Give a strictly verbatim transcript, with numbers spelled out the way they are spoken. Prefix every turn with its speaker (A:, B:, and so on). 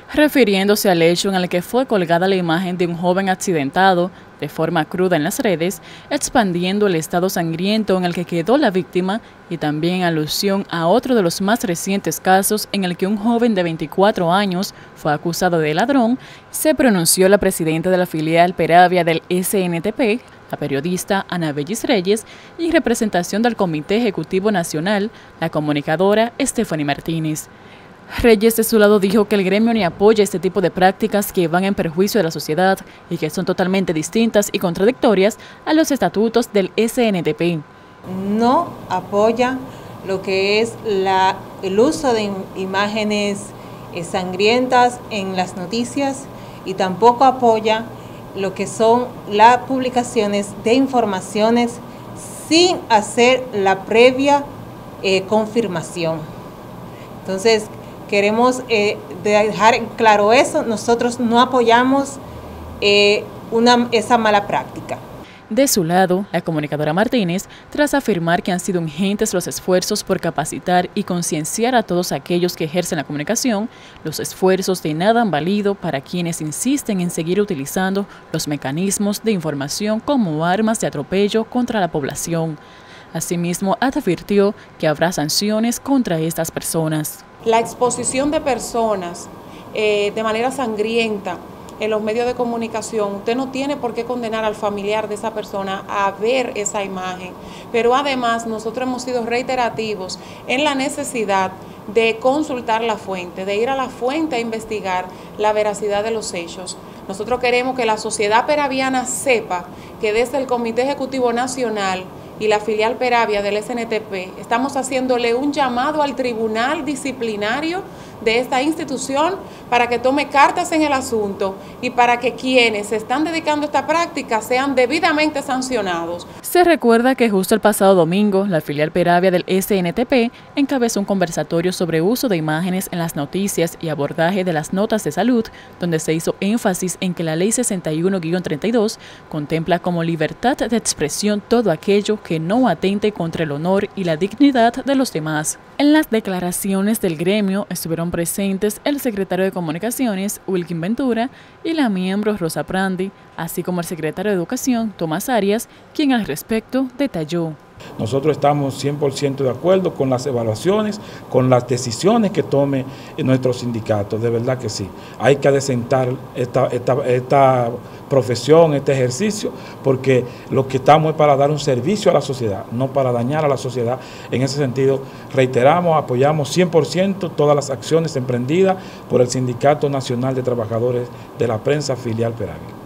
A: refiriéndose al hecho en el que fue colgada la imagen de un joven accidentado de forma cruda en las redes, expandiendo el estado sangriento en el que quedó la víctima y también en alusión a otro de los más recientes casos en el que un joven de veinticuatro años fue acusado de ladrón, se pronunció la presidenta de la filial Peravia del S N T P, la periodista Ana Bellis Reyes, y en representación del Comité Ejecutivo Nacional, la comunicadora Stephanie Martínez. Reyes, de su lado, dijo que el gremio ni apoya este tipo de prácticas que van en perjuicio de la sociedad y que son totalmente distintas y contradictorias a los estatutos del S N T P.
B: No apoya lo que es la, el uso de imágenes eh, sangrientas en las noticias y tampoco apoya lo que son las publicaciones de informaciones sin hacer la previa eh, confirmación. Entonces, queremos eh, dejar claro eso, nosotros no apoyamos eh, una, esa mala práctica.
A: De su lado, la comunicadora Martínez, tras afirmar que han sido ingentes los esfuerzos por capacitar y concienciar a todos aquellos que ejercen la comunicación, los esfuerzos de nada han valido para quienes insisten en seguir utilizando los mecanismos de información como armas de atropello contra la población. Asimismo, advirtió que habrá sanciones contra estas personas.
C: La exposición de personas eh, de manera sangrienta en los medios de comunicación, usted no tiene por qué condenar al familiar de esa persona a ver esa imagen, pero además nosotros hemos sido reiterativos en la necesidad de consultar la fuente, de ir a la fuente a investigar la veracidad de los hechos. Nosotros queremos que la sociedad peraviana sepa que desde el Comité Ejecutivo Nacional y la filial Peravia del S N T P estamos haciéndole un llamado al tribunal disciplinario de esta institución para que tome cartas en el asunto y para que quienes se están dedicando a esta práctica sean debidamente sancionados.
A: Se recuerda que justo el pasado domingo, la filial Peravia del S N T P encabezó un conversatorio sobre uso de imágenes en las noticias y abordaje de las notas de salud, donde se hizo énfasis en que la Ley sesenta y uno guión treinta y dos contempla como libertad de expresión todo aquello que no atente contra el honor y la dignidad de los demás. En las declaraciones del gremio estuvieron presentes el secretario de Comunicaciones, Wilkin Ventura, y la miembro Rosa Prandi, así como el secretario de Educación, Tomás Arias, quien al respecto detalló.
D: Nosotros estamos cien por ciento de acuerdo con las evaluaciones, con las decisiones que tome nuestro sindicato, de verdad que sí. Hay que adecentar esta, esta, esta profesión, este ejercicio, porque lo que estamos es para dar un servicio a la sociedad, no para dañar a la sociedad. En ese sentido, reiteramos, apoyamos cien por ciento todas las acciones emprendidas por el Sindicato Nacional de Trabajadores de la Prensa Filial Peravia.